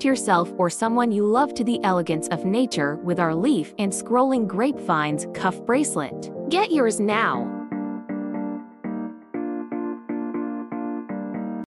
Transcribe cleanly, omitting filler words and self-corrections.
Treat yourself or someone you love to the elegance of nature with our leaf and scrolling grapevines cuff bracelet. Get yours now!